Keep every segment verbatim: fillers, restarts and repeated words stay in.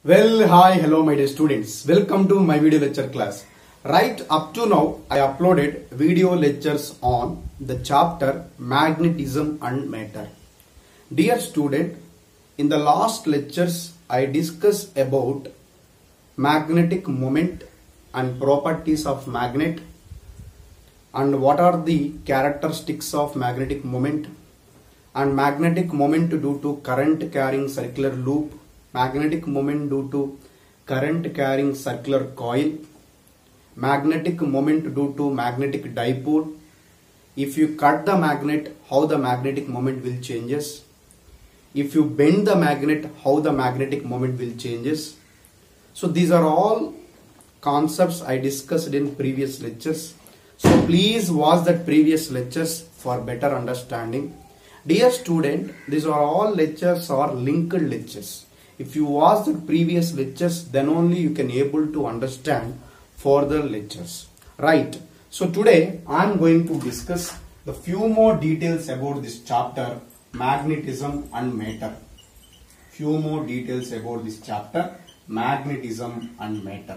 Well, hi, hello my dear students. Welcome to my video lecture class. Right up to now, I uploaded video lectures on the chapter Magnetism and Matter. Dear student, in the last lectures, I discussed about magnetic moment and properties of magnet and what are the characteristics of magnetic moment and magnetic moment due to current carrying circular loop, magnetic moment due to current carrying circular coil, magnetic moment due to magnetic dipole. If you cut the magnet, how the magnetic moment will changes. If you bend the magnet, how the magnetic moment will changes. So these are all concepts I discussed in previous lectures. So please watch that previous lectures for better understanding. Dear student, these are all lectures or linked lectures. If you watch the previous lectures, then only you can able to understand further lectures. Right. So today I am going to discuss the few more details about this chapter, magnetism and matter. Few more details about this chapter, magnetism and matter.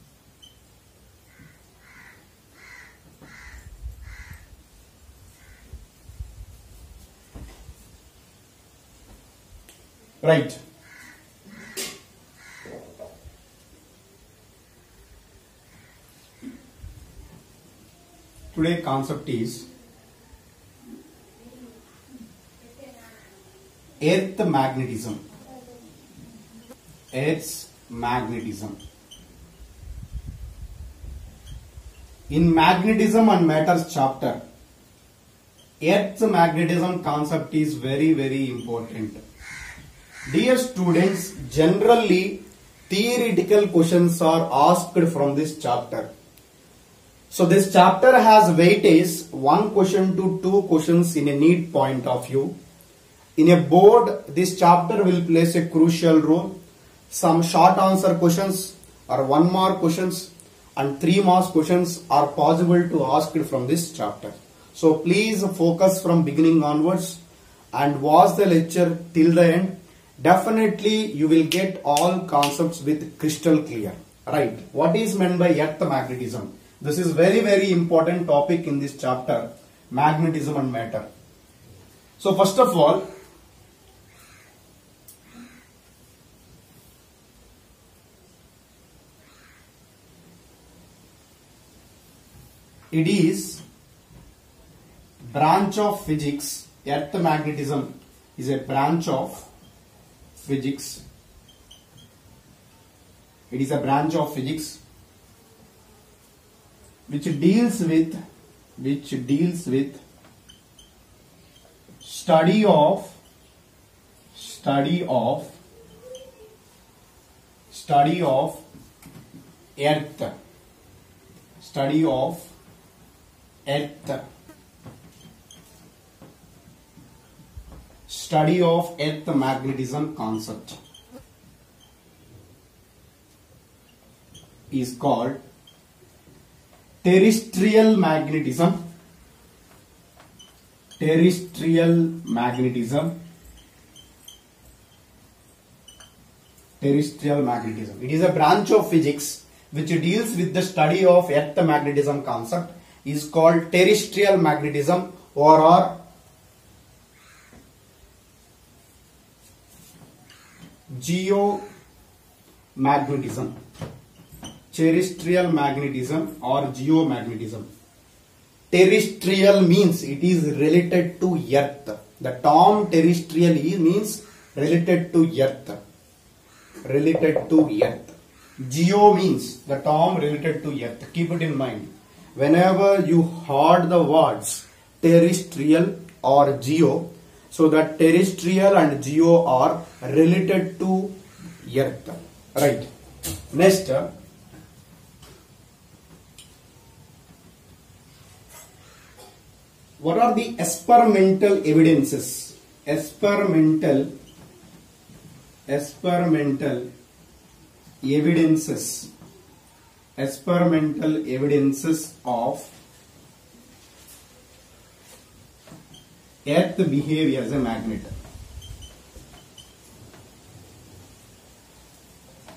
Right. Today concept is earth magnetism. Earth's magnetism. In magnetism and matters chapter, earth's magnetism concept is very very important. Dear students, generally theoretical questions are asked from this chapter. So this chapter has weightage one question to two questions in a need point of view. In a board, this chapter will place a crucial role. Some short answer questions or one mark questions and three mark questions are possible to ask from this chapter. So please focus from beginning onwards and watch the lecture till the end. Definitely you will get all concepts with crystal clear. Right. What is meant by earth magnetism? This is very very important topic in this chapter, magnetism and matter. So first of all, it is branch of physics. Earth magnetism is a branch of physics. It is a branch of physics which deals with which deals with study of study of study of earth study of earth study of earth magnetism concept is called terrestrial magnetism. Terrestrial magnetism. Terrestrial magnetism. It is a branch of physics which deals with the study of earth magnetism concept is called terrestrial magnetism or, or geomagnetism. Terrestrial magnetism or geomagnetism. Terrestrial means it is related to earth. The term terrestrial means related to earth. Related to earth. Geo means the term related to earth. Keep it in mind. Whenever you heard the words terrestrial or geo, so that terrestrial and geo are related to earth. Right. Next. What are the experimental evidences? Experimental, experimental evidences, experimental evidences of earth behave as a magnet.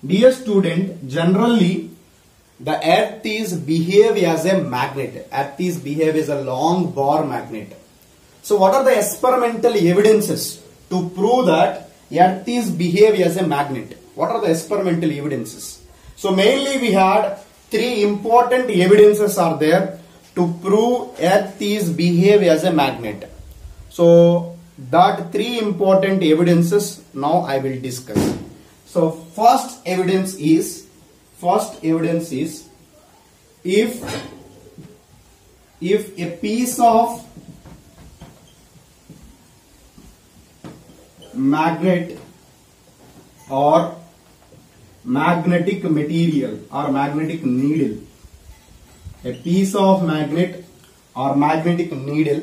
Dear student, generally the earth is behave as a magnet. Earth is behave as a long bar magnet. So what are the experimental evidences to prove that earth is behave as a magnet? What are the experimental evidences? So mainly we had three important evidences are there to prove earth is behave as a magnet. So that three important evidences now I will discuss. So first evidence is first evidence is if if a piece of magnet or magnetic material or magnetic needle, a piece of magnet or magnetic needle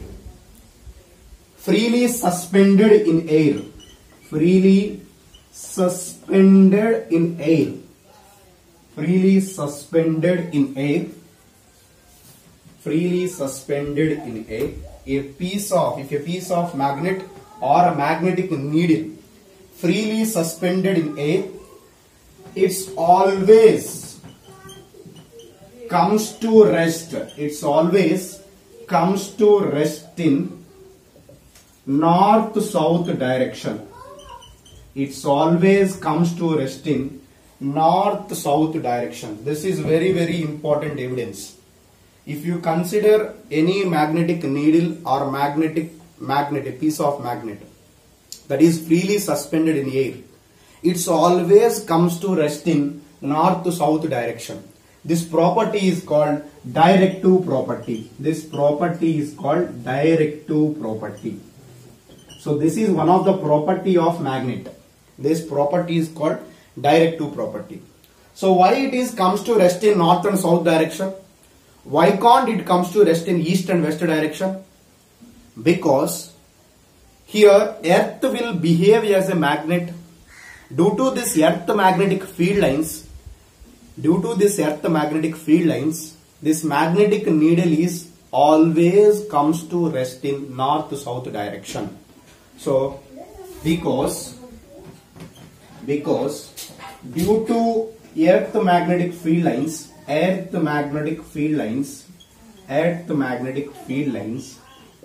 freely suspended in air, freely suspended in air, freely suspended in air, freely suspended in air, a piece of, if a piece of magnet or a magnetic needle freely suspended in air, it's always comes to rest, it's always comes to rest in north-south direction. It's always comes to rest in north-south direction. This is very very important evidence. If you consider any magnetic needle or magnetic magnet, a piece of magnet that is freely suspended in air, it's always comes to rest in north-south direction. This property is called directive property. This property is called directive property. So this is one of the property of magnet. This property is called directive property. So why it is comes to rest in north and south direction? Why can't it comes to rest in east and west direction? Because here earth will behave as a magnet. Due to this earth magnetic field lines, due to this earth magnetic field lines, this magnetic needle is always comes to rest in north-south direction. So because because due to earth magnetic field lines, earth magnetic field lines, earth magnetic field lines,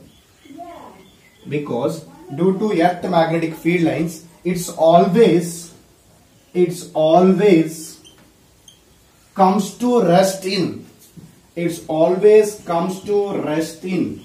because due to earth magnetic field lines, it's always, it's always comes to rest in, it's always comes to rest in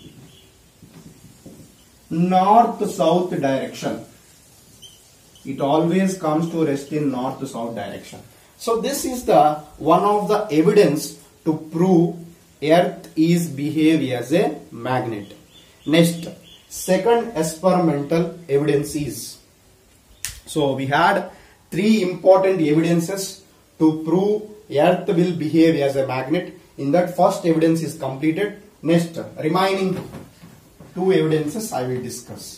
north-south direction. It always comes to rest in north-south direction. So this is the one of the evidence to prove earth is behave as a magnet. Next, second experimental evidence is, so we had three important evidences to prove earth will behave as a magnet. In that, first evidence is completed. Next, remaining two evidences I will discuss.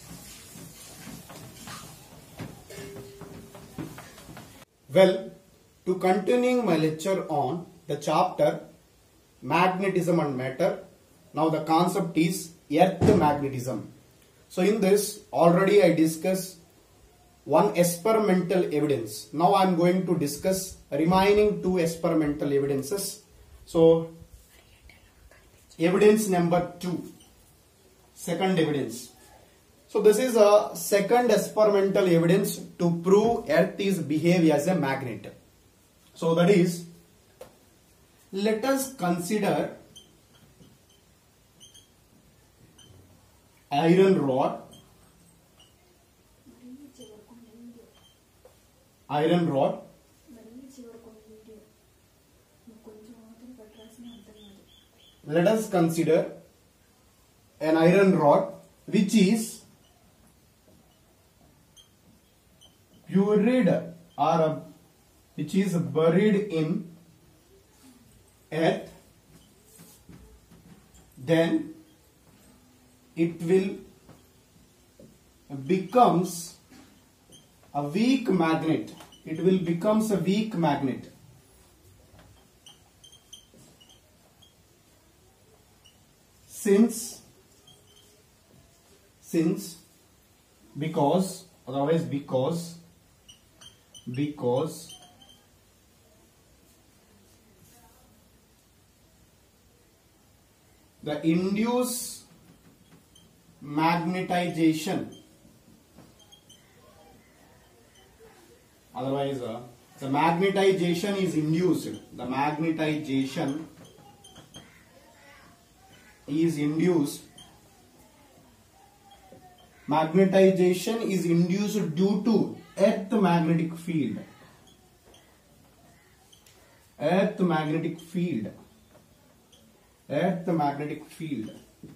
Well, to continuing my lecture on the chapter magnetism and matter, now the concept is earth magnetism. So in this already I discussed one experimental evidence. Now I am going to discuss remaining two experimental evidences. So evidence number two, second evidence. So this is a second experimental evidence to prove earth is behave as a magnet. So that is, let us consider iron rod, iron rod, let us consider an iron rod which is buried or which is buried in earth, then it will becomes a weak magnet. It will becomes a weak magnet. Since since because otherwise because because the induced magnetization, otherwise uh, the magnetization is induced, the magnetization is induced, magnetization is induced due to earth magnetic field, earth magnetic field, earth magnetic field.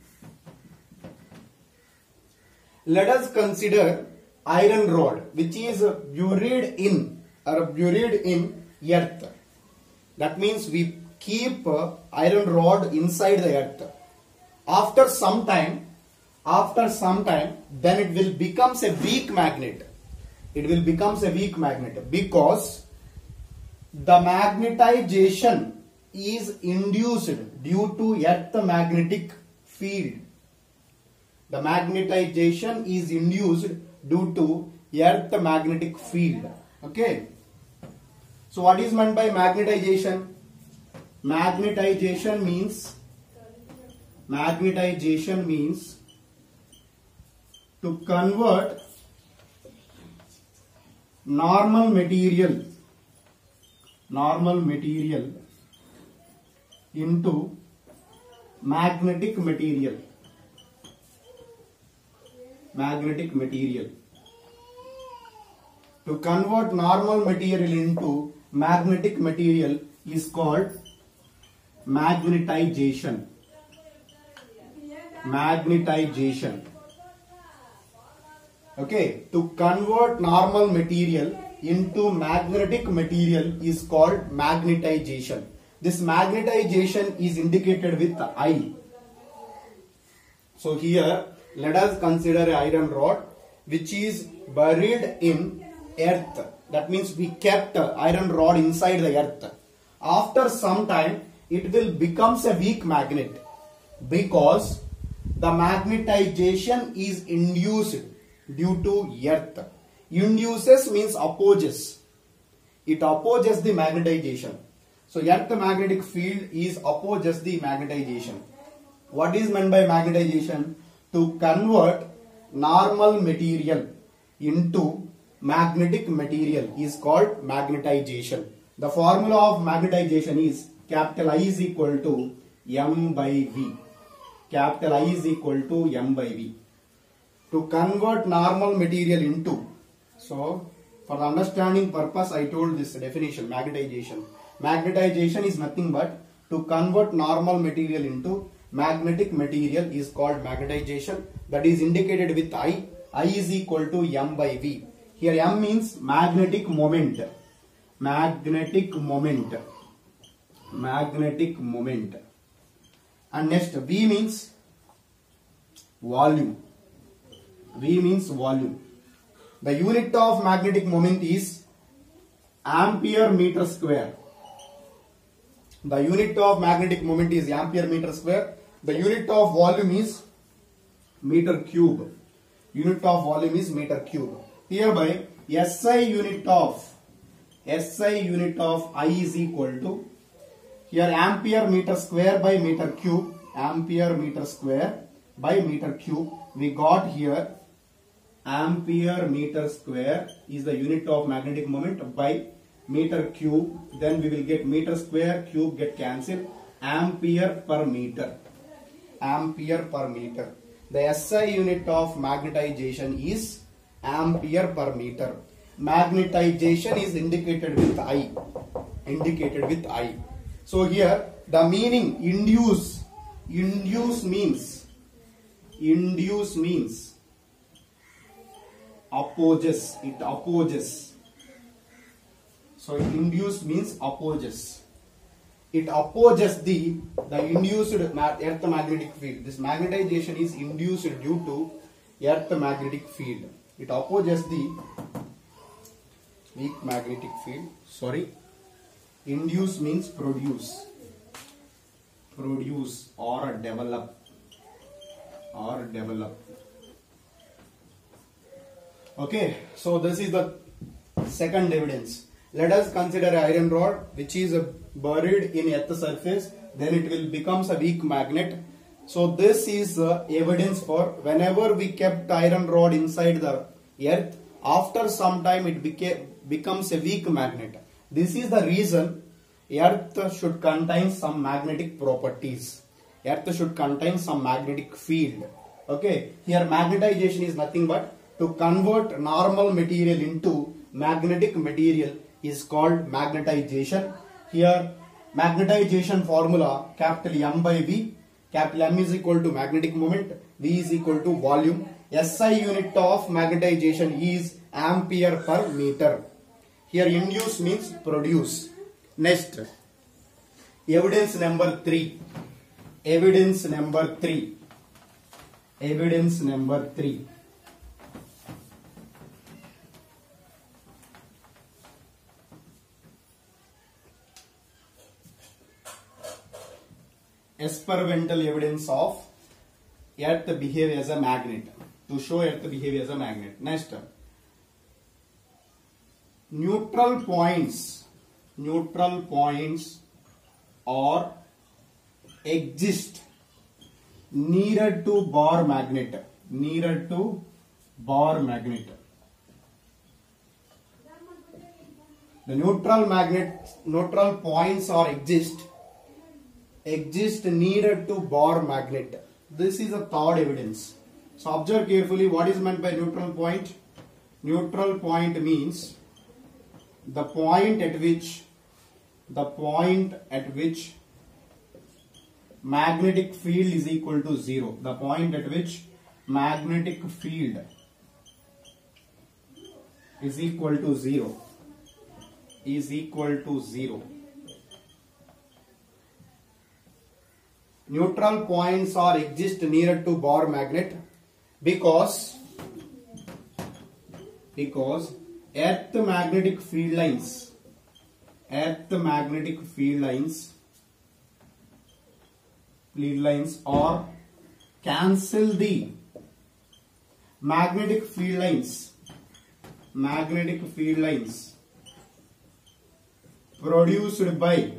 Let us consider iron rod which is buried in or buried in earth. That means we keep iron rod inside the earth. After some time, after some time, then it will becomes a weak magnet. It will becomes a weak magnet because the magnetization is induced due to earth magnetic field. The magnetization is induced due to earth magnetic field. Okay. So what is meant by magnetization? Magnetization means magnetization means to convert normal material normal material into magnetic material. Magnetic material. To convert normal material into magnetic material is called magnetization. Magnetization. Okay, to convert normal material into magnetic material is called magnetization. This magnetization is indicated with I. So here let us consider an iron rod which is buried in earth. That means we kept iron rod inside the earth. After some time it will becomes a weak magnet because the magnetization is induced due to earth. Induces means opposes. It opposes the magnetization. So earth magnetic field is opposes the magnetization. What is meant by magnetization? To convert normal material into magnetic material is called magnetization. The formula of magnetization is capital I is equal to M by V. Capital I is equal to M by V. To convert normal material into, so for the understanding purpose I told this definition, magnetization. Magnetization is nothing but to convert normal material into magnetic material is called magnetization. That is indicated with I. I is equal to M by V. Here M means magnetic moment. Magnetic moment. Magnetic moment. And next V means volume. V means volume. The unit of magnetic moment is ampere meter square. The unit of magnetic moment is ampere meter square. The unit of volume is meter cube. Unit of volume is meter cube. Hereby S I unit of S I unit of I is equal to, here ampere meter square by meter cube, ampere meter square by meter cube. We got here ampere meter square is the unit of magnetic moment by meter cube. Then we will get meter square, cube get cancelled. Ampere per meter. Ampere per meter. The S I unit of magnetization is ampere per meter. Magnetization is indicated with I. Indicated with I. So here the meaning induce. Induce means. Induce means opposes. It opposes. So induce means opposes. It opposes the the induced earth magnetic field. This magnetization is induced due to earth magnetic field. It opposes the weak magnetic field. Sorry. Induce means produce. Produce or develop. Or develop. Okay. So this is the Second evidence. Let us consider an iron rod which is buried in earth surface. Then it will becomes a weak magnet. So this is uh, evidence for whenever we kept iron rod inside the earth, after some time it became becomes a weak magnet. This is the reason earth should contain some magnetic properties. Earth should contain some magnetic field. Okay, here magnetization is nothing but to convert normal material into magnetic material is called magnetization. Here magnetization formula capital M by V. Capital M is equal to magnetic moment, V is equal to volume. S I unit of magnetization is ampere per meter. Here induce means produce. Next, evidence number three. Evidence number three. Evidence number three. Experimental evidence of earth behave as a magnet. To show earth behave as a magnet. Next, neutral points. Neutral points or exist nearer to bar magnet. Nearer to bar magnet. The neutral magnet, neutral points or exist exist nearer to bar magnet. This is a third evidence. So observe carefully what is meant by neutral point. Neutral point means the point at which the point at which magnetic field is equal to zero. The point at which magnetic field is equal to zero. Is equal to zero. Neutral points are exist nearer to bar magnet because because earth magnetic field lines earth magnetic field lines field lines or cancel the magnetic field lines magnetic field lines produced by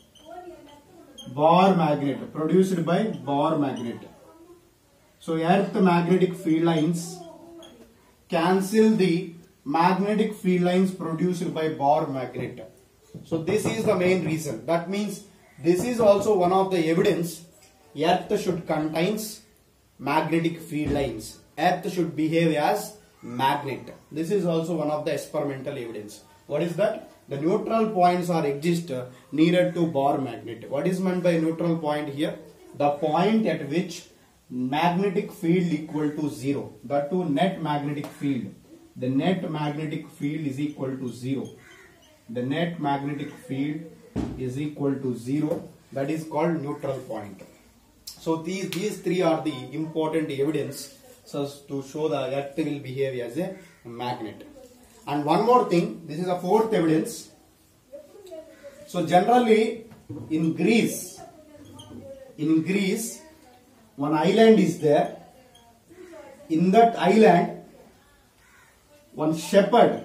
bar magnet produced by bar magnet. So earth magnetic field lines cancel the magnetic field lines produced by bar magnet. So this is the main reason. That means this is also one of the evidence earth should contains magnetic field lines. Earth should behave as magnet. This is also one of the experimental evidence. What is that? The neutral points are exist nearer to bar magnet. What is meant by neutral point here? The point at which magnetic field equal to zero. That to net magnetic field. The net magnetic field is equal to zero. The net magnetic field is equal to zero. That is called neutral point. So these these three are the important evidence so to show the earth will behave as a magnet. And one more thing, this is a fourth evidence. So generally in Greece, in Greece, one island is there. In that island, one shepherd,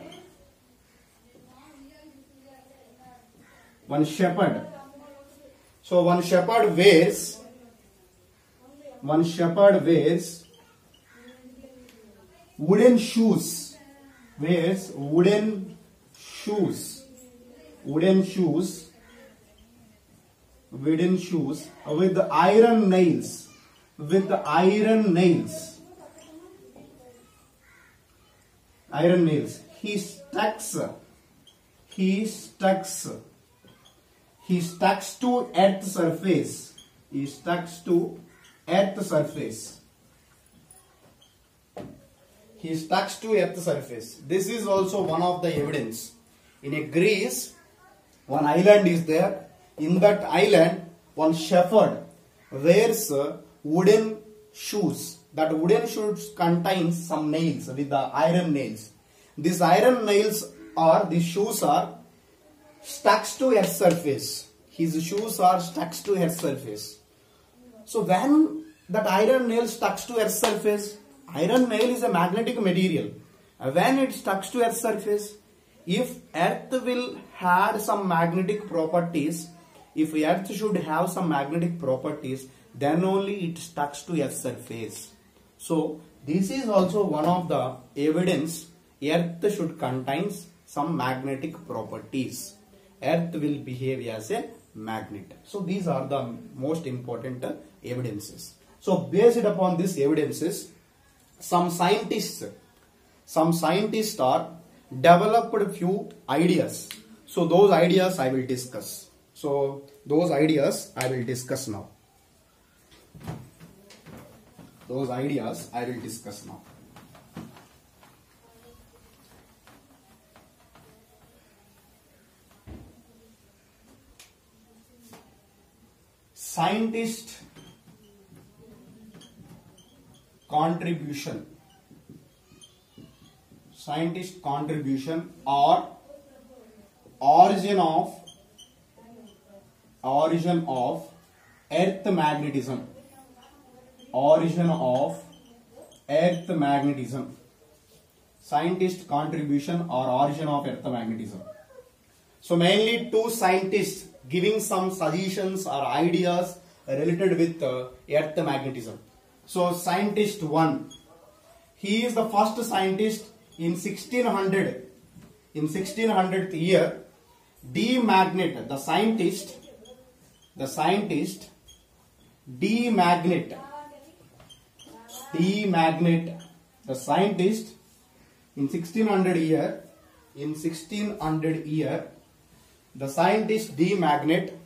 one shepherd. So one shepherd wears, one shepherd wears wooden shoes. Wears wooden shoes, wooden shoes, wooden shoes with the iron nails, with the iron nails, iron nails. He stacks, he stacks, he stacks to earth surface, he stacks to earth surface. He stacks to earth surface. This is also one of the evidence. In a Greece, one island is there. In that island, one shepherd wears wooden shoes. That wooden shoes contains some nails with the iron nails. These iron nails or these shoes are stuck to earth surface. His shoes are stuck to earth surface. So when that iron nail stuck to earth surface, iron nail is a magnetic material. When it stuck to earth surface, if earth will have some magnetic properties, if earth should have some magnetic properties, then only it stucks to a surface. So this is also one of the evidence earth should contain some magnetic properties. Earth will behave as a magnet. So these are the most important uh, evidences. So based upon these evidences, some scientists, some scientists are developed few ideas. So those ideas I will discuss. So those ideas I will discuss now. Those ideas I will discuss now. Scientist contribution. Scientist contribution or origin of origin of earth magnetism. Origin of earth magnetism. Scientist contribution or origin of earth magnetism. So mainly two scientists giving some suggestions or ideas related with uh, earth magnetism. So scientist one, he is the first scientist in sixteen hundred, in sixteen hundredth year, D. Magnet, the scientist, the scientist D. Magnet, D. Magnet, the scientist in sixteen hundred year, in sixteen hundred year, the scientist D. Magnet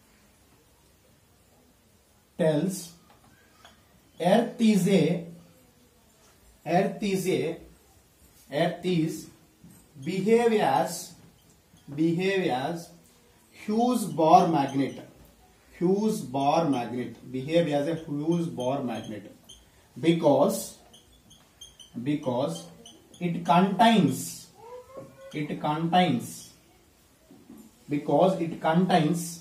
tells Earth is a, Earth is a, Earth is behave as, behave as Hughes Bohr magnet, Hughes Bohr magnet, behave as a Hughes Bohr magnet, because, because it contains, it contains, because it contains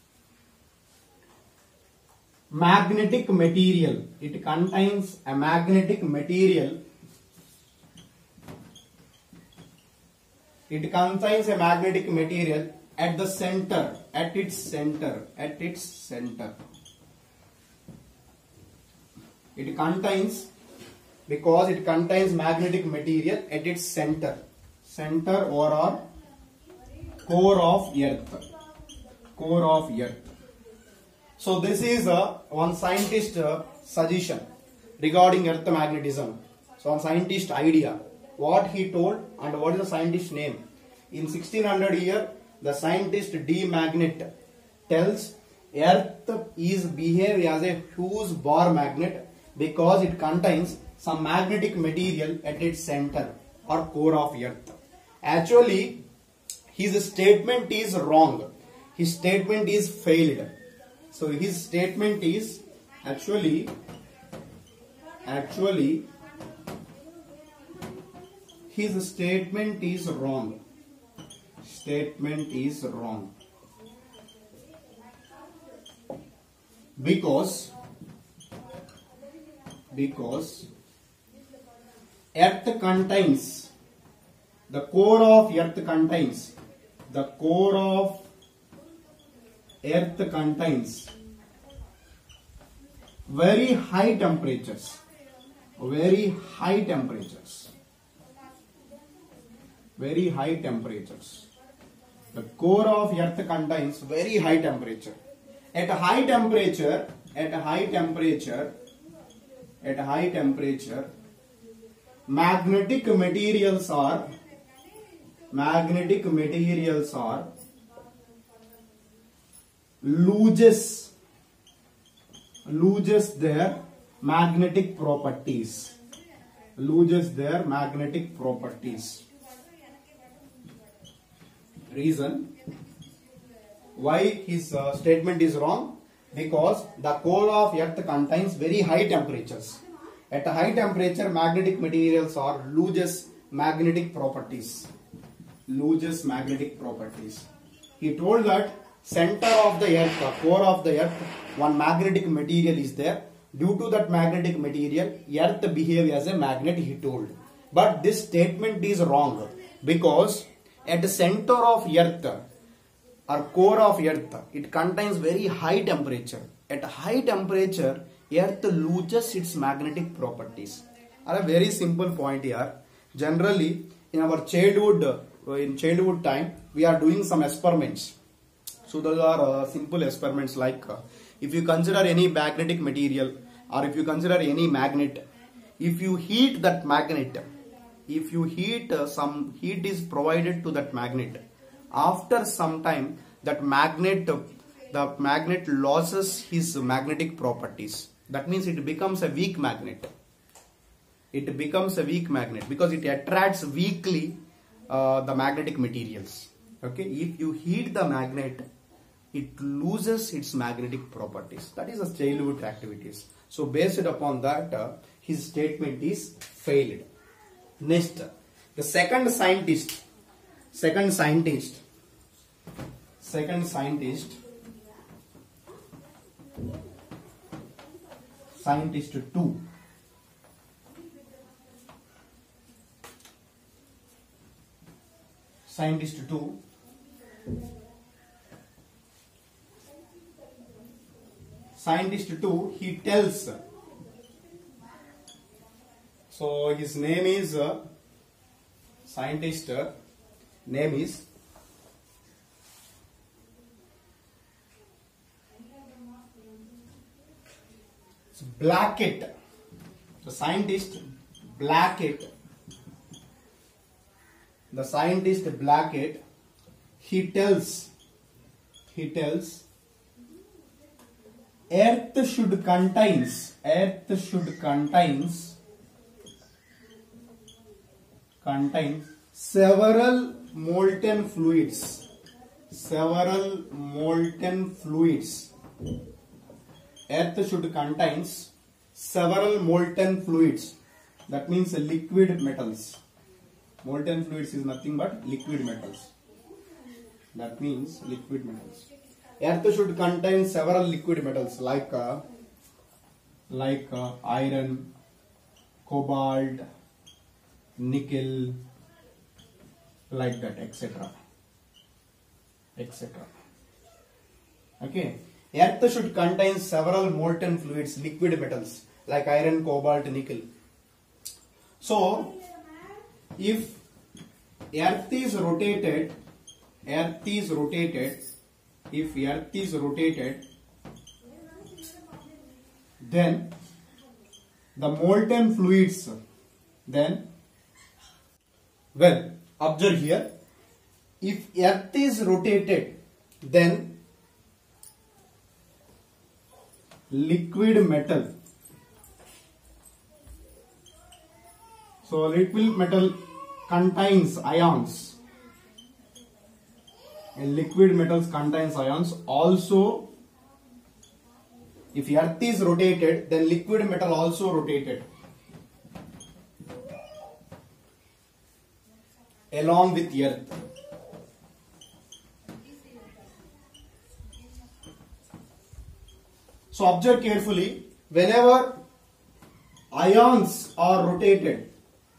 magnetic material, it contains a magnetic material, it contains a magnetic material at the center, at its center, at its center. It contains, because it contains magnetic material at its center, center or, or core of earth, core of earth. So this is uh, one scientist uh, suggestion regarding earth magnetism. So one scientist idea, what he told and what is the scientist name. In sixteen hundred year, the scientist D. Magnet tells earth is behave as a Hughes Bohr magnet because it contains some magnetic material at its center or core of earth. Actually, his statement is wrong. His statement is failed. So his statement is actually, actually, his statement is wrong. Statement is wrong. Because, because earth contains, the core of earth contains, the core of earth contains very high temperatures, very high temperatures, very high temperatures. The core of earth contains very high temperature. At a high temperature, at a high temperature, at a high temperature, magnetic materials are, magnetic materials are loses, loses their magnetic properties, loses their magnetic properties. Reason why his uh, statement is wrong, because the core of earth contains very high temperatures. At a high temperature, magnetic materials are loses magnetic properties, loses magnetic properties. He told that center of the earth, the core of the earth, one magnetic material is there. Due to that magnetic material, earth behave as a magnet, he told. But this statement is wrong, because At the center of earth or core of earth, it contains very high temperature. At high temperature, earth loses its magnetic properties. A very simple point here. Generally, in our childhood, in childhood time, we are doing some experiments. So those are uh, simple experiments like uh, if you consider any magnetic material or if you consider any magnet, if you heat that magnet, if you heat uh, some heat is provided to that magnet, after some time that magnet, uh, the magnet loses his magnetic properties. That means it becomes a weak magnet. It becomes a weak magnet because it attracts weakly uh, the magnetic materials. Okay, if you heat the magnet, it loses its magnetic properties. That is the childhood activities. So based upon that, uh, his statement is failed. Next, the second scientist, second scientist, second scientist, scientist two. Scientist two. Scientist two, he tells, so his name is, uh, scientist uh, name is Blackett. The scientist Blackett, the scientist Blackett, he tells, he tells Earth should contains, Earth should contains, contains several molten fluids, several molten fluids. Earth should contains several molten fluids. That means liquid metals. Molten fluids is nothing but liquid metals. That means liquid metals. Earth should contain several liquid metals like uh, like uh, iron, cobalt, nickel, like that, et cetera, et cetera. Okay, Earth should contain several molten fluids, liquid metals like iron, cobalt, nickel. So, if Earth is rotated, Earth is rotated. If Earth is rotated, then the molten fluids, then, well, observe here, if Earth is rotated, then liquid metal, so liquid metal contains ions. And liquid metals contains ions. Also, if Earth is rotated, then liquid metal also rotated along with Earth. So observe carefully, whenever ions are rotated,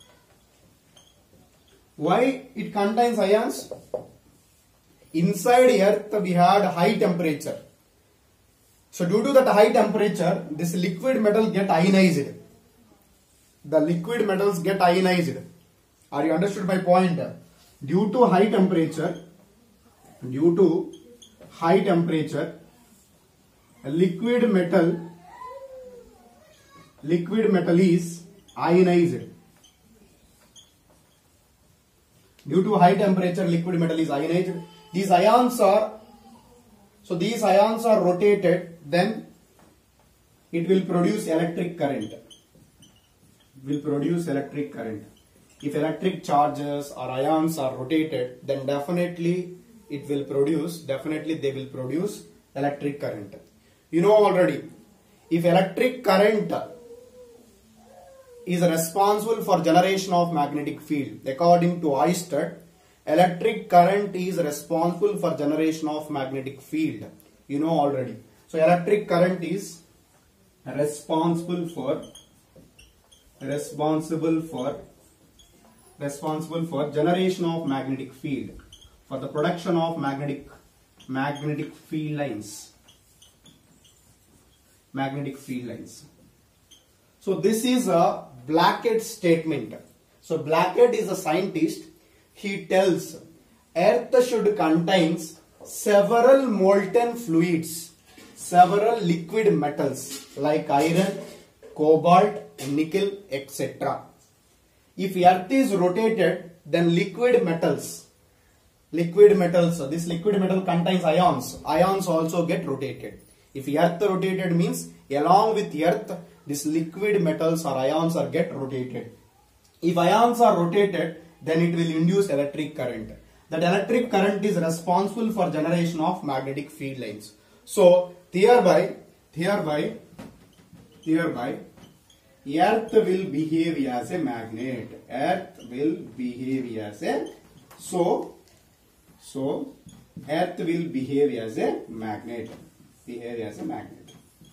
why it contains ions? Inside Earth we had high temperature. So due to that high temperature, this liquid metal get ionized. The liquid metals get ionized. Are you understood my point? Due to high temperature, due to high temperature, a liquid metal, liquid metal is ionized. Due to high temperature, liquid metal is ionized. These ions are, so these ions are rotated, then it will produce electric current. It will produce electric current. If electric charges or ions are rotated, then definitely it will produce, definitely they will produce electric current. You know already, if electric current is responsible for generation of magnetic field, according to Oersted, electric current is responsible for generation of magnetic field. You know already. So electric current is responsible for responsible for responsible for generation of magnetic field, for the production of magnetic magnetic field lines. Magnetic field lines. So this is a Blackett statement. So Blackett is a scientist. He tells Earth should contains several molten fluids, several liquid metals like iron, cobalt, nickel, et cetera. If Earth is rotated, then liquid metals, liquid metals, this liquid metal contains ions. Ions also get rotated. If Earth rotated means along with Earth, these liquid metals or ions are get rotated. If ions are rotated, then it will induce electric current. That electric current is responsible for generation of magnetic field lines. So hereby, hereby, hereby, Earth will behave as a magnet. Earth will behave as a so so Earth will behave as a magnet. Behave as a magnet.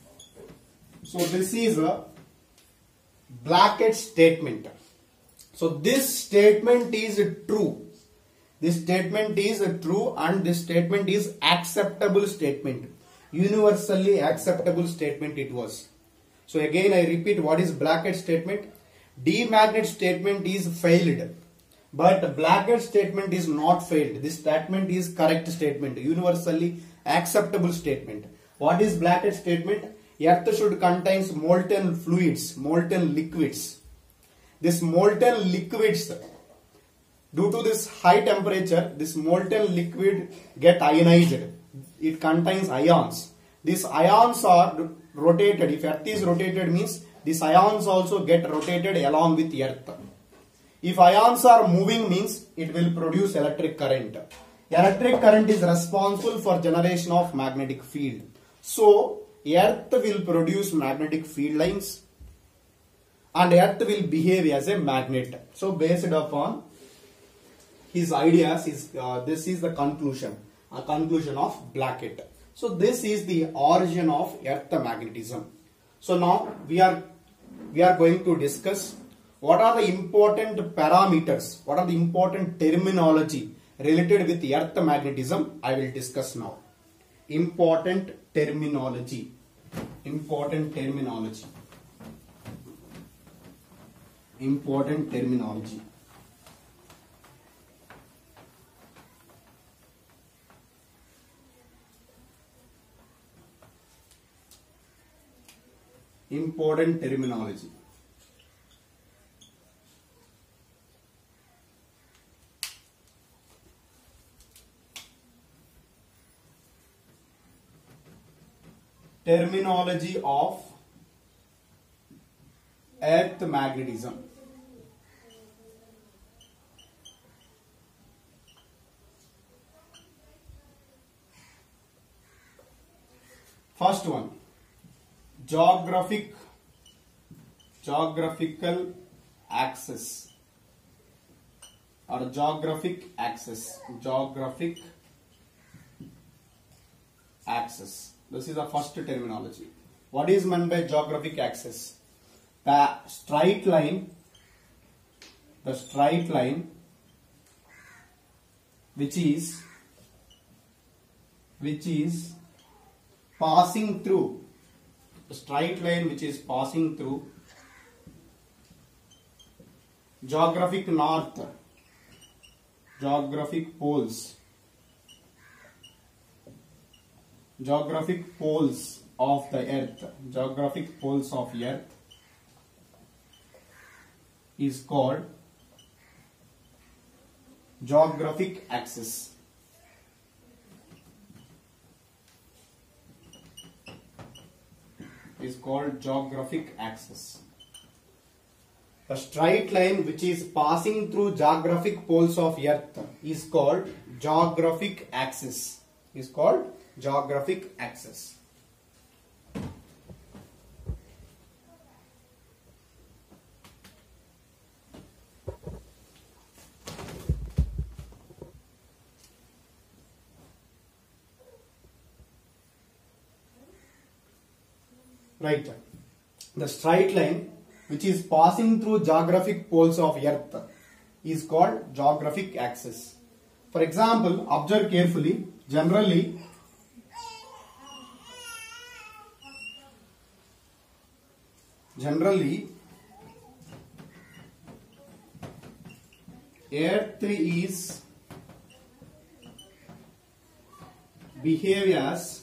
So this is a Blackett statement. So this statement is true. This statement is true and this statement is acceptable statement. Universally acceptable statement it was. So again I repeat, what is Blackett statement? D-magnet statement is failed. But Blackett statement is not failed. This statement is correct statement. Universally acceptable statement. What is Blackett statement? Earth should contains molten fluids, molten liquids. This molten liquids, due to this high temperature, this molten liquid get ionized. It contains ions. These ions are rotated. If Earth is rotated means these ions also get rotated along with Earth. If ions are moving means it will produce electric current. Electric current is responsible for generation of magnetic field. So Earth will produce magnetic field lines and Earth will behave as a magnet. So based upon his ideas, his, uh, this is the conclusion, a conclusion of Blackett. So this is the origin of Earth magnetism. So now we are we are going to discuss what are the important parameters, what are the important terminology related with Earth magnetism. I will discuss now. Important terminology. Important terminology. Important terminology. Important terminology. Terminology of Earth magnetism. First one, geographic, geographical axis or geographic axis, geographic axis. This is the first terminology. What is meant by geographic axis? The straight line, the straight line which is, which is passing through, the straight line which is passing through geographic north, geographic poles, geographic poles of the earth, geographic poles of earth is called geographic axis. Is called geographic axis. The straight line which is passing through geographic poles of earth is called geographic axis. Is called geographic axis. Right. The straight line which is passing through geographic poles of earth is called geographic axis. For example, observe carefully. Generally, generally, Earth is behave as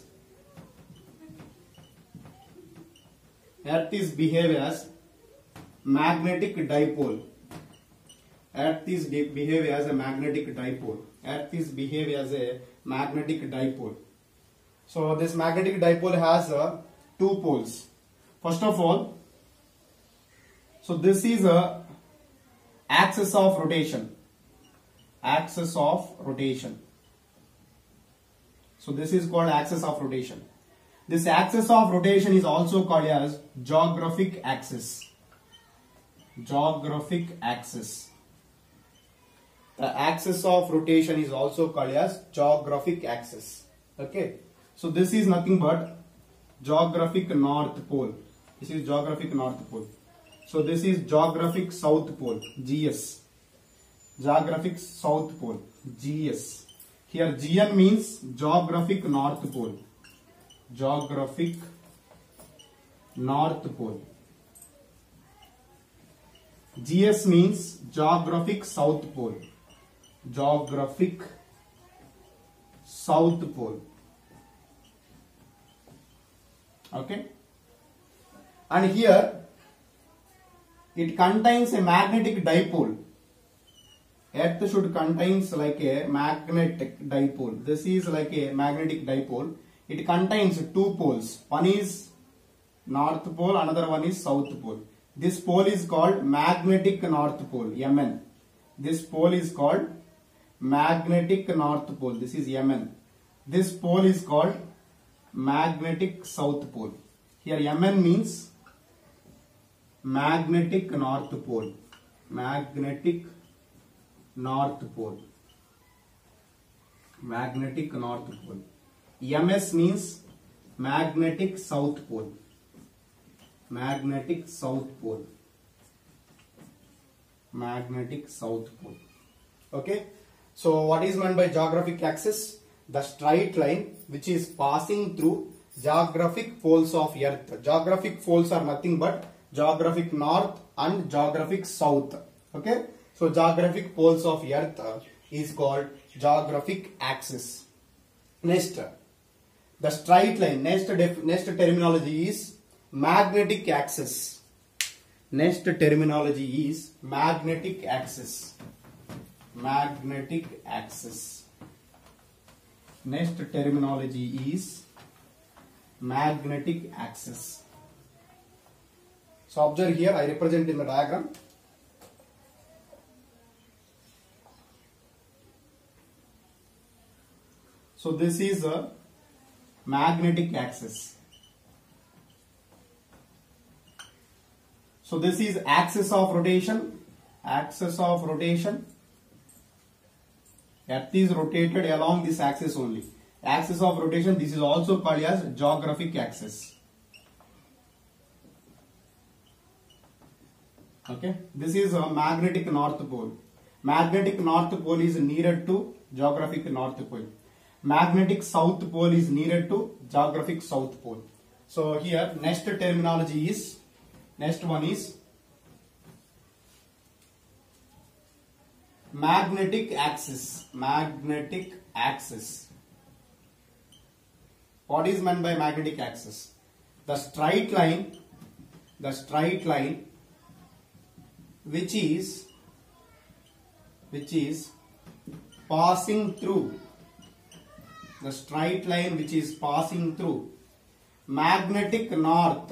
Earth is behave as magnetic dipole. Earth is behave as a magnetic dipole. Earth is behave as a magnetic dipole. So this magnetic dipole has uh, two poles. First of all, so this is a axis of rotation. Axis of rotation. So this is called axis of rotation. This axis of rotation is also called as geographic axis. Geographic axis. The axis of rotation is also called as geographic axis. Okay. So this is nothing but geographic north pole. This is geographic north pole. So this is geographic south pole, G S. Geographic south pole, G S. Here G N means geographic north pole. Geographic north pole. G S means geographic south pole. Geographic south pole. Okay. And here it contains a magnetic dipole. Earth should contains like a magnetic dipole. This is like a magnetic dipole. It contains two poles. One is north pole, another one is south pole. This pole is called magnetic north pole, M N. This pole is called magnetic north pole. This is M N. This pole is called magnetic south pole. Here M N means magnetic north pole. Magnetic north pole. Magnetic north pole. M S means magnetic south pole. Magnetic south pole. Magnetic south pole. Okay. So what is meant by geographic axis? The straight line which is passing through geographic poles of Earth. Geographic poles are nothing but geographic north and geographic south. Okay. So geographic poles of Earth is called geographic axis. Next, the straight line. Next, next terminology is magnetic axis. Next terminology is magnetic axis. Magnetic axis. Next terminology is magnetic axis. So observe here, I represent in the diagram. So this is a magnetic axis. So this is axis of rotation. Axis of rotation. Earth is rotated along this axis only. Axis of rotation, this is also called as geographic axis. Okay. This is a magnetic north pole. Magnetic north pole is nearer to geographic north pole. Magnetic south pole is nearer to geographic south pole. So here next terminology is, next one is magnetic axis. Magnetic axis. What is meant by magnetic axis? The straight line, the straight line which is, which is passing through, the straight line which is passing through magnetic north,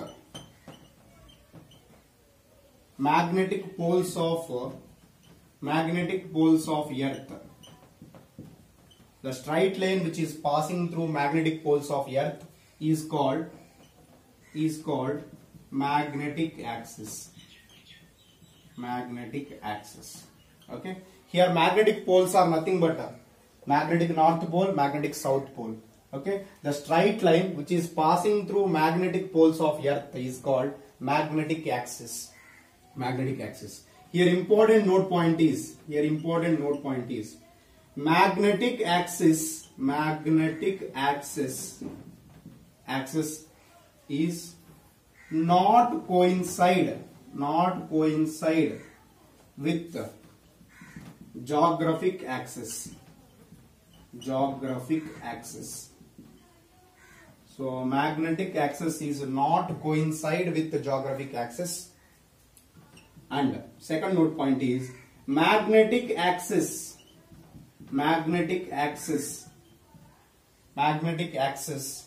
magnetic poles of, magnetic poles of Earth. The straight line which is passing through magnetic poles of Earth is called, is called magnetic axis. Magnetic axis. Okay. Here magnetic poles are nothing but uh, magnetic north pole, magnetic south pole. Okay. The straight line which is passing through magnetic poles of Earth is called magnetic axis. Magnetic axis. here important note point is, here important note point is, magnetic axis, magnetic axis, axis is not coincide, not coincide with geographic axis, geographic axis. So magnetic axis is not coincide with the geographic axis. And second note point is magnetic axis, magnetic axis, magnetic axis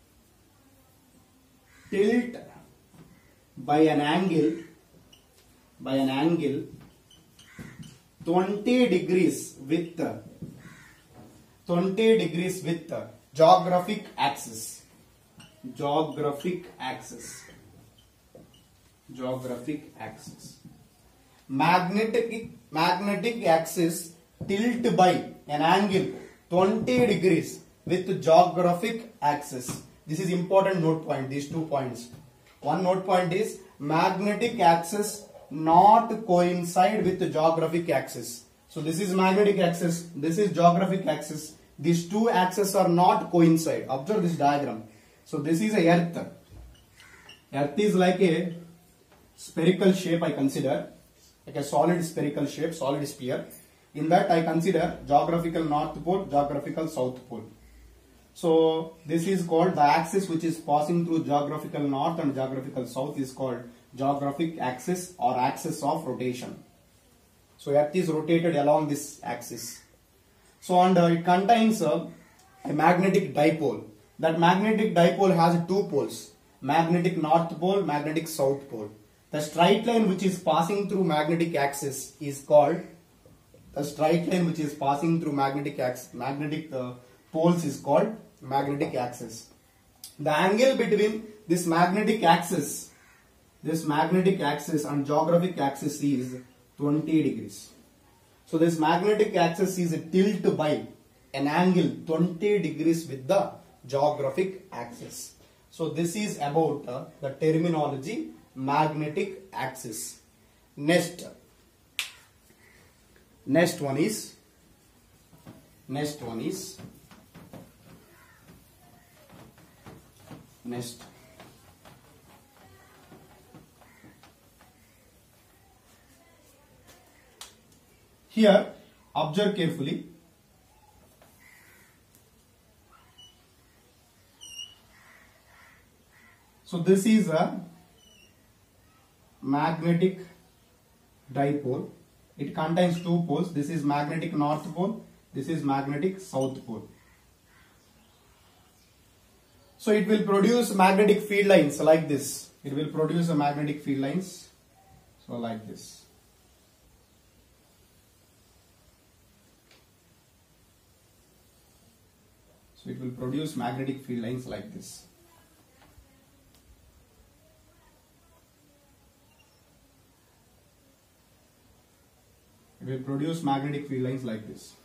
tilt by an angle, by an angle twenty degrees with twenty degrees with geographic axis, geographic axis, geographic axis. Magnetic magnetic axis tilt by an angle twenty degrees with geographic axis. This is important note point, these two points. One note point is magnetic axis not coincide with the geographic axis. So this is magnetic axis, this is geographic axis. These two axes are not coincide. Observe this diagram. So this is a earth. Earth is like a spherical shape, I consider, like a solid spherical shape, solid sphere. In that I consider geographical north pole, geographical south pole. So this is called the axis which is passing through geographical north and geographical south is called geographic axis or axis of rotation. So Earth is rotated along this axis. So and uh, it contains uh, a magnetic dipole. That magnetic dipole has two poles, magnetic north pole, magnetic south pole. The straight line which is passing through magnetic axis is called, the straight line which is passing through magnetic axis, magnetic uh, poles is called magnetic axis. The angle between this magnetic axis, this magnetic axis and geographic axis is twenty degrees. So this magnetic axis is tilted by an angle twenty degrees with the geographic axis. So this is about uh, the terminology magnetic axis. Next, next one is, next one is, next. Here, observe carefully. So this is a magnetic dipole. It contains two poles. This is magnetic north pole. This is magnetic south pole. So it will produce magnetic field lines like this. It will produce a magnetic field lines. So like this. So it will produce magnetic field lines like this. It will produce magnetic field lines like this.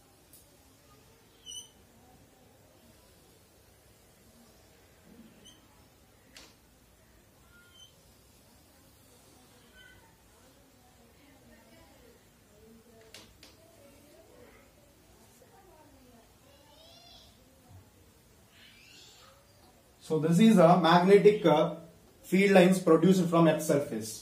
So this is a magnetic uh, field lines produced from Earth's surface.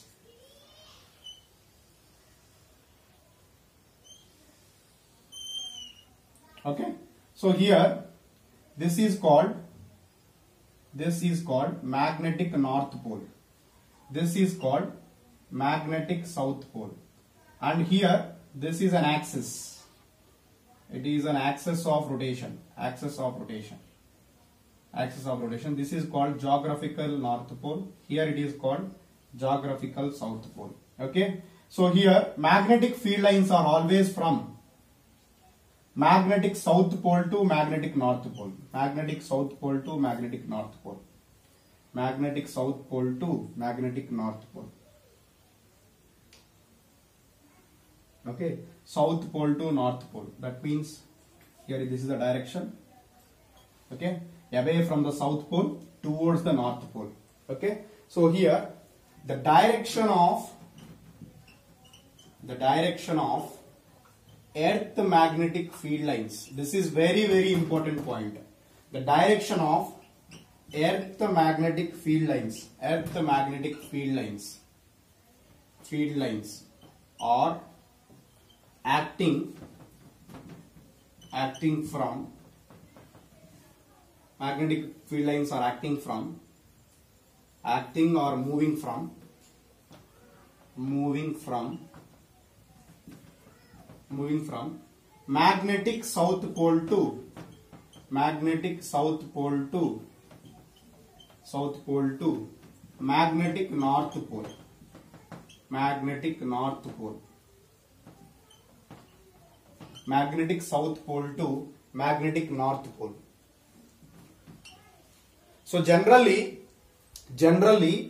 Okay. So here this is called, this is called magnetic north pole. This is called magnetic south pole. And here this is an axis. It is an axis of rotation. Axis of rotation. Axis of rotation. This is called geographical north pole. Here it is called geographical south pole. Okay. So here magnetic field lines are always from magnetic south pole to magnetic north pole. Magnetic south pole to magnetic north pole. Magnetic south pole to magnetic north pole. Okay. South pole to north pole. That means here this is the direction. Okay. Away from the south pole towards the north pole. Okay. So here the direction of the direction of earth magnetic field lines. This is very very important point. The direction of earth magnetic field lines, earth magnetic field lines, field lines are acting, acting from, magnetic field lines are acting from, acting or moving from, moving from, moving from magnetic south pole to, magnetic south pole to, south pole to magnetic north pole, magnetic north pole, magnetic south pole to magnetic north pole. So generally, generally,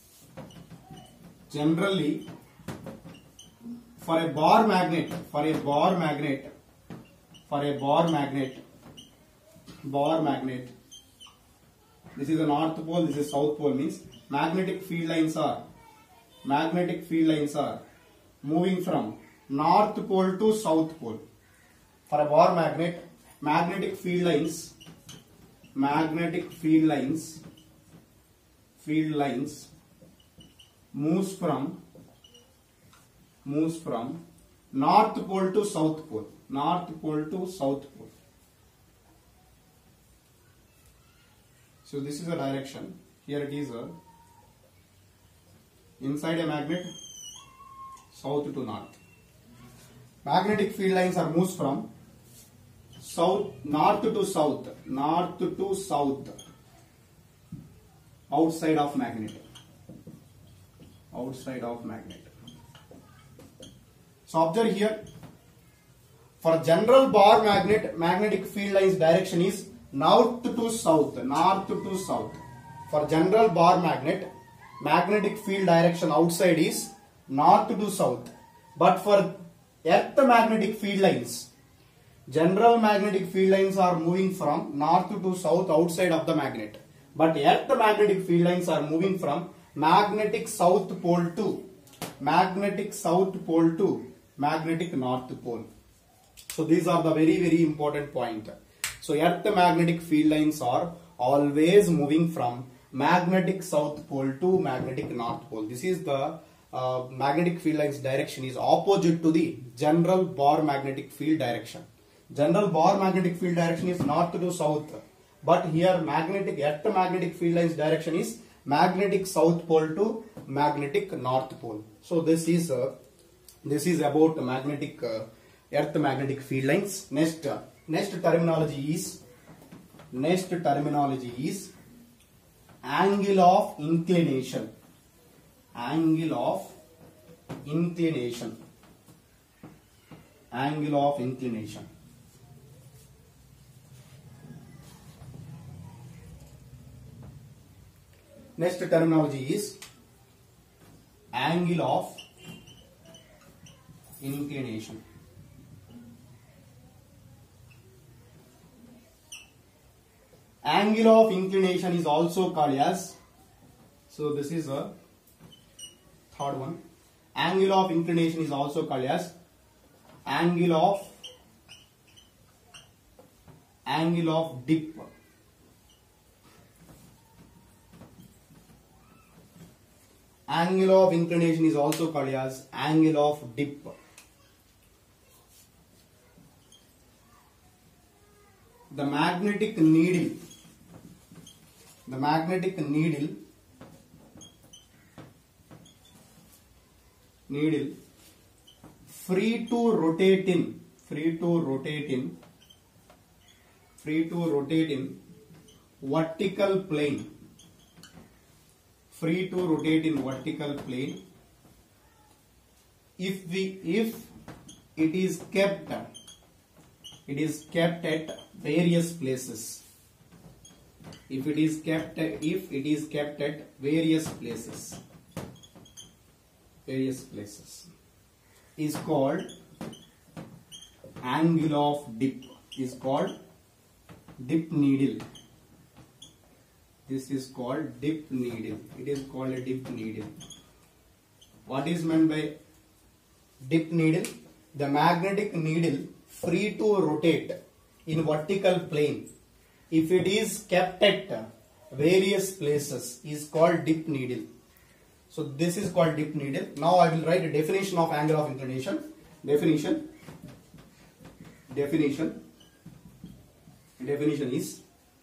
generally for a bar magnet, for a bar magnet, for a bar magnet, bar magnet, this is the north pole, this is south pole, means magnetic field lines are, magnetic field lines are moving from north pole to south pole. For a bar magnet, magnetic field lines, magnetic field lines, field lines moves from, moves from north pole to south pole, north pole to south pole. So this is a direction. Here it is a, inside a magnet, south to north. Magnetic field lines are moves from south, north to south, north to south, outside of magnet, outside of magnet. So observe here, for general bar magnet, magnetic field lines direction is north to south, north to south. For general bar magnet, magnetic field direction outside is north to south. But for earth magnetic field lines, general magnetic field lines are moving from north to south outside of the magnet. But earth magnetic field lines are moving from magnetic south pole to, magnetic south pole to magnetic north pole. So these are the very very important point. So earth magnetic field lines are always moving from magnetic south pole to magnetic north pole. This is the uh, magnetic field lines direction is opposite to the general bar magnetic field direction. General bar magnetic field direction is north to south, but here magnetic earth magnetic field lines direction is magnetic south pole to magnetic north pole. So this is uh, this is about magnetic uh, earth magnetic field lines. Next uh, next terminology is next terminology is angle of inclination, angle of inclination, angle of inclination. Next terminology is angle of inclination. Angle of inclination is also called as, so this is a third one. Angle of inclination is also called as angle of angle of dip. Angle of inclination is also called as angle of dip. The magnetic needle, the magnetic needle, needle free to rotate in, free to rotate in, free to rotate in vertical plane, free to rotate in vertical plane if we if it is kept it is kept at various places, if it is kept if it is kept at various places, various places is called angle of dip, is called dip needle. This is called dip needle. It is called a dip needle. What is meant by dip needle. The magnetic needle free to rotate in vertical plane if it is kept at various places is called dip needle. So this is called dip needle. Now I will write a definition of angle of inclination. Definition. Definition. Definition is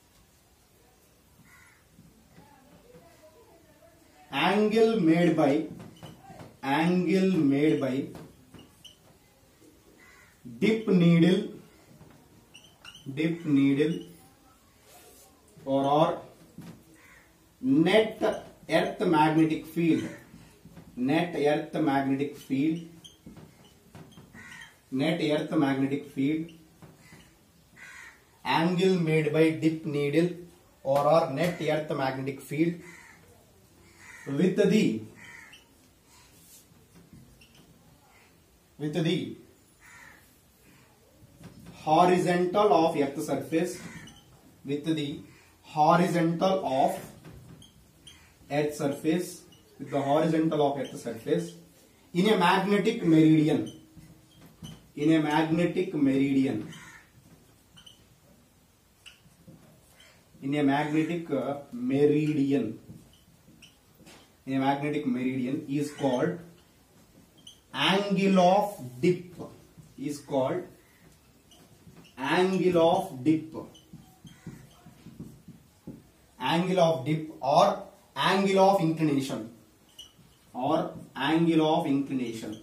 angle made by angle made by dip needle dip needle or, or net earth magnetic field net earth magnetic field net earth magnetic field angle made by dip needle or, or net earth magnetic field with the with the horizontal of earth surface with the horizontal of earth surface with the horizontal of earth surface in a magnetic meridian in a magnetic meridian in a magnetic uh, meridian in a magnetic meridian is called angle of dip is called angle of dip angle of dip or angle of inclination or angle of inclination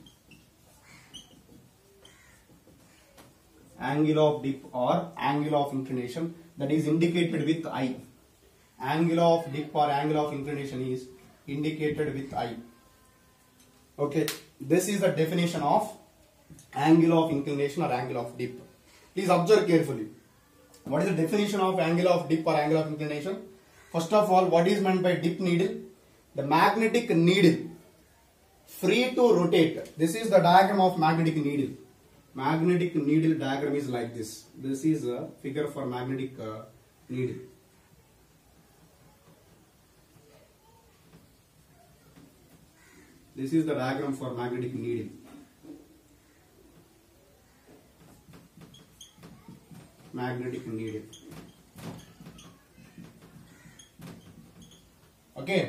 angle of dip or angle of inclination that is indicated with I. Angle of dip or angle of inclination is indicated with I. Okay, this is the definition of angle of inclination or angle of dip. Please observe carefully. What is the definition of angle of dip or angle of inclination? First of all, what is meant by dip needle? The magnetic needle free to rotate. This is the diagram of magnetic needle. Magnetic needle diagram is like this. This is a figure for magnetic uh, needle. This is the diagram for magnetic needle. Magnetic needle. Okay.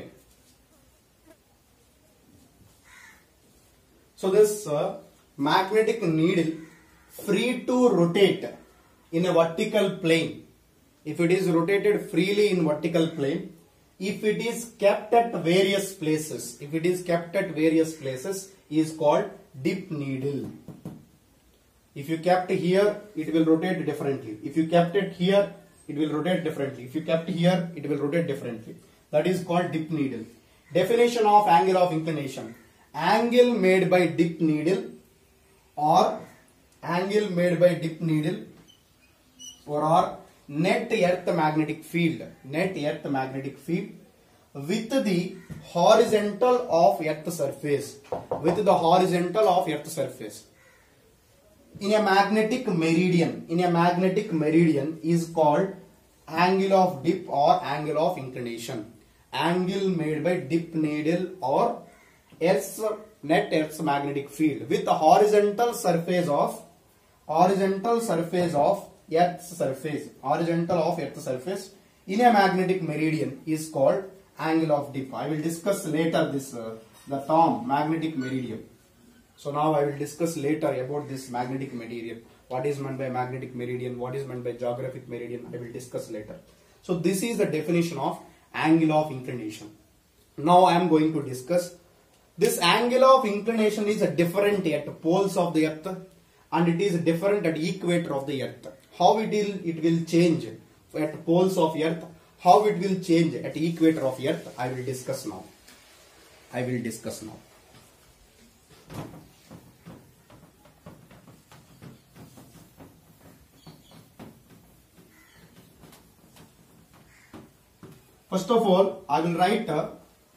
So this uh, magnetic needle free to rotate in a vertical plane. If it is rotated freely in vertical plane, if it is kept at various places, if it is kept at various places is called dip needle. If you kept here, it will rotate differently. If you kept it here, it will rotate differently. If you kept here, it will rotate differently. That is called dip needle. Definition of angle of inclination. Angle made by dip needle or angle made by dip needle or, or net earth magnetic field. Net earth magnetic field with the horizontal of earth surface. With the horizontal of earth surface. In a magnetic meridian, in a magnetic meridian is called angle of dip or angle of inclination. Angle made by dip needle or Earth's net Earth's magnetic field with the horizontal surface of horizontal surface of Earth's surface. Horizontal of Earth's surface in a magnetic meridian is called angle of dip. I will discuss later this uh, the term magnetic meridian. So now I will discuss later about this magnetic meridian. What is meant by magnetic meridian? What is meant by geographic meridian? I will discuss later. So this is the definition of angle of inclination. Now I am going to discuss this angle of inclination is different at poles of the earth and it is different at equator of the earth. How it will, it will change at poles of earth, how it will change at equator of earth, I will discuss now. I will discuss now. First of all, I will write uh,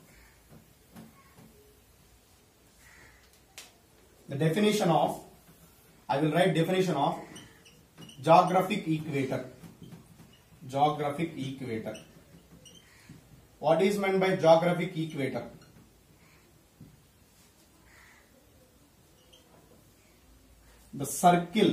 the definition of, I will write definition of geographic equator. Geographic equator. What is meant by geographic equator? the circle,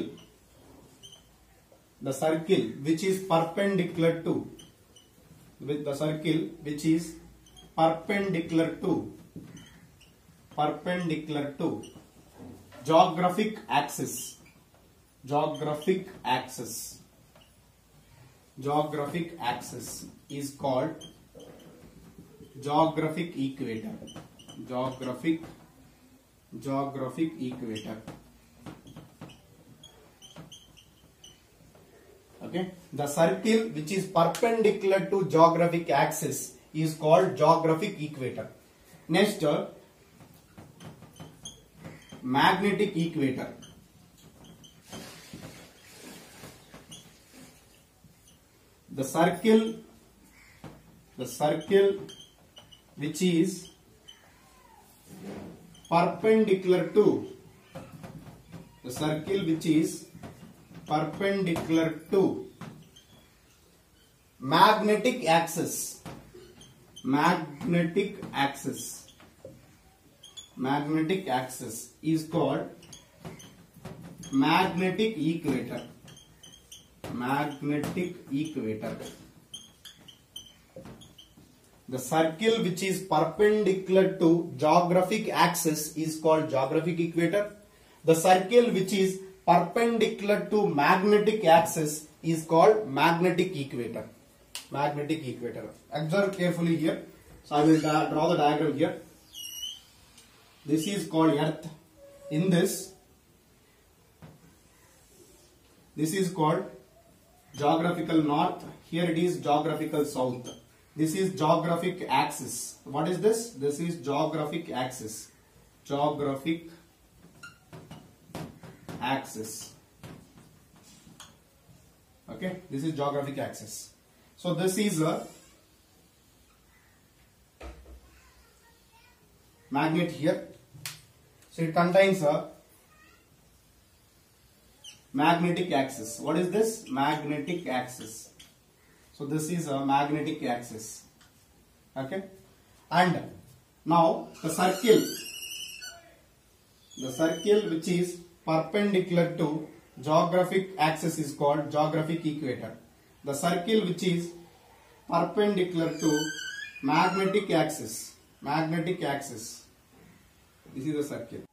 the circle which is perpendicular to, with the circle which is perpendicular to, perpendicular to geographic axis, geographic axis, geographic axis is called geographic equator, geographic, geographic equator. Okay, the circle which is perpendicular to geographic axis is called geographic equator. Next, uh, magnetic equator. The circle, the circle which is perpendicular to, the circle which is perpendicular to magnetic axis, magnetic axis, magnetic axis is called magnetic equator, magnetic equator. The circle which is perpendicular to geographic axis is called geographic equator. The circle which is perpendicular to magnetic axis is called magnetic equator. Magnetic equator. Observe carefully here. So I will draw the diagram here. This is called Earth. In this, this is called geographical north. Here it is geographical south. This is geographic axis. What is this? This is geographic axis. Geographic axis. Okay, this is geographic axis. So this is a magnet here. So it contains a magnetic axis. What is this? Magnetic axis. So this is a magnetic axis. Okay, and now the circle, the circle which is perpendicular to geographic axis is called geographic equator. The circle which is perpendicular to magnetic axis, magnetic axis, this is the circle.